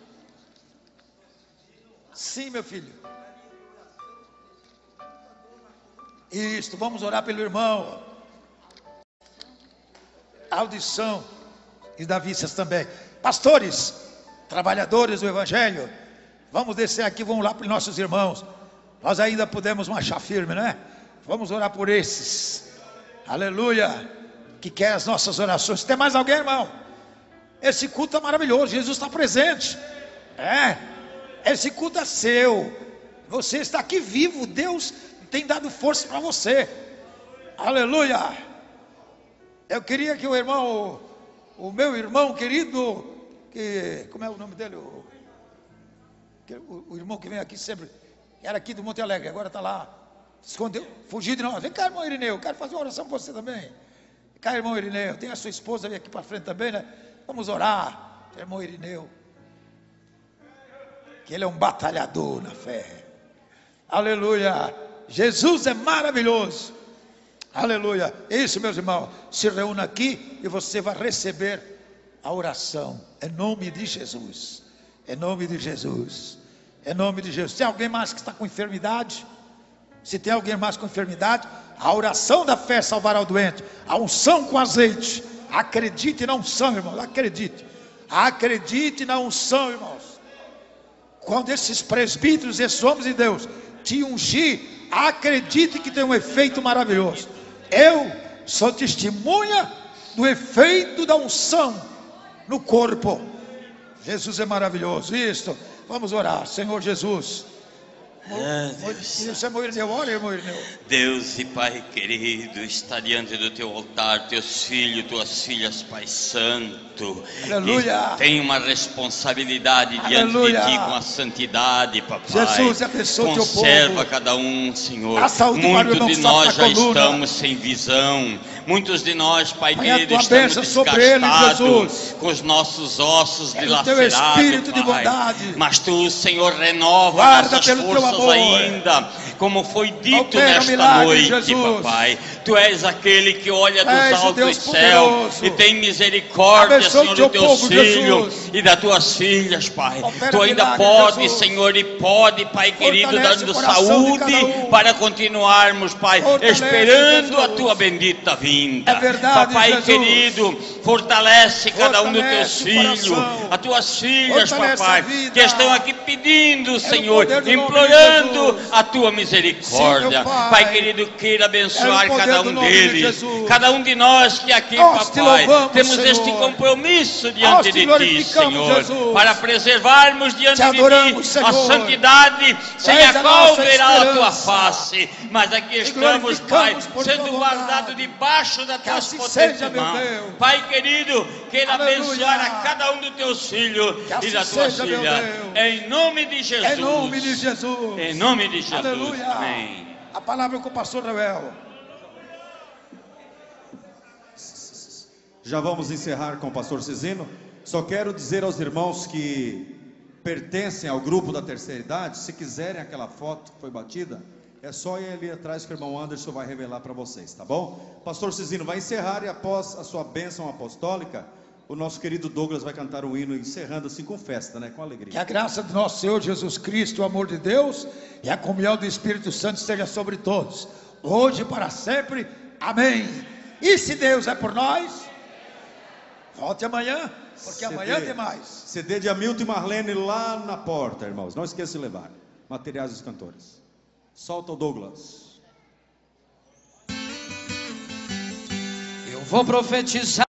Sim, meu filho. Isto, vamos orar pelo irmão. Audição e da vistas também. Pastores, trabalhadores do Evangelho, vamos descer aqui, vamos lá para os nossos irmãos. Nós ainda podemos marchar firme, né? Vamos orar por esses. Aleluia. Que quer as nossas orações. Tem mais alguém, irmão? Esse culto é maravilhoso. Jesus está presente. É. Esse culto é seu. Você está aqui vivo. Deus tem dado força para você. Aleluia. Eu queria que o irmão, o meu irmão querido, que, como é o nome dele? O, que, o, o irmão que vem aqui sempre, era aqui do Monte Alegre, agora está lá, escondeu, fugiu de nós. Vem cá, irmão Irineu, quero fazer uma oração para você também. Vem cá, irmão Irineu, tem a sua esposa aqui para frente também, né? Vamos orar, irmão Irineu, que ele é um batalhador na fé. Aleluia. Jesus é maravilhoso. Aleluia. Isso, meus irmãos, se reúna aqui e você vai receber a oração, em nome de Jesus. Em nome de Jesus. Em nome de Jesus. Tem alguém mais que está com enfermidade? Se tem alguém mais com enfermidade, a oração da fé salvará o doente. A unção com azeite. Acredite na unção, irmão. Acredite. Acredite na unção, irmãos. Quando esses presbíteros, esses homens de Deus te ungir, acredite que tem um efeito maravilhoso. Eu sou testemunha do efeito da unção no corpo. Jesus é maravilhoso. Isso. Vamos orar. Senhor Jesus. Ah, Deus. Isso é Moirineu. Ora, irmão Irineu. Deus e Pai querido, está diante do teu altar, teus filhos, tuas filhas, Pai Santo. Aleluia. E tem uma responsabilidade diante Aleluia. de ti com a santidade, Papai. Jesus, abençoa o teu Conserva povo. cada um, Senhor. A saúde para o Muitos irmão de que sofre nós na já coluna. estamos sem visão. Muitos de nós, Pai Põe a querido, tua estamos bênção sobre ele, desgastados, Jesus. com os nossos ossos É o teu dilacerados, espírito de Pai. bondade. Mas Tu, Senhor, renova Guarda nossas pelo teu forças amor. ainda, como foi dito Opera nesta milagre, noite, Jesus. Papai. Tu és aquele que olha dos És o altos Deus céus poderoso. e tem misericórdia, Abençoa Senhor, o teu do teus povo, filhos Jesus. e das tuas filhas, Pai. Opera Tu ainda milagre, pode, Jesus. Senhor, e pode, Pai querido, Fortalece dando o coração de saúde cada um. para continuarmos, Pai, Fortalece, esperando Jesus. a Tua bendita vinda. É verdade, Papai Jesus. querido, fortalece cada um dos Fortalece teus o filhos, coração. as tuas filhas, Fortalece Papai, a vida. que estão aqui pedindo, É Senhor, no poder do nome de implorando Jesus. a Tua misericórdia. Sim, meu Pai. Pai querido, queira abençoar É no poder cada do um nome de deles, Jesus. cada um de nós que aqui, Nós te Papai, louvamos, temos Senhor. este compromisso Nós diante te de Ti, glorificamos, Senhor, Jesus. para preservarmos diante Te adoramos, de Ti Senhor. a santidade, sem És a a qual nossa verá a Tua esperança. face. Mas aqui estamos, Pai, glorificamos por sendo Tua guardados bondade. debaixo da Que Tua assim potente seja, meu mão. Deus. Pai querido, queira Aleluia. abençoar a cada um dos Teus filhos Que assim e das Tuas seja, meu filhas. Deus. Em nome de Jesus. Em nome de Jesus. Em nome de Jesus. Aleluia. Amém. A palavra com o pastor Reuel. Já vamos encerrar com o pastor Cizino. Só quero dizer aos irmãos que pertencem ao grupo da terceira idade, se quiserem aquela foto que foi batida, é só ir ali atrás que o irmão Anderson vai revelar para vocês, tá bom? Pastor Cizino vai encerrar e após a sua bênção apostólica, o nosso querido Douglas vai cantar um hino encerrando assim com festa, né? Com alegria. Que a graça do nosso Senhor Jesus Cristo, o amor de Deus e a comunhão do Espírito Santo esteja sobre todos, hoje e para sempre. Amém. E se Deus é por nós, Volte amanhã, porque C D. amanhã é demais. C D de Hamilton e Marlene lá na porta, irmãos. Não esqueça de levar materiais dos cantores. Solta o Douglas. Eu vou profetizar.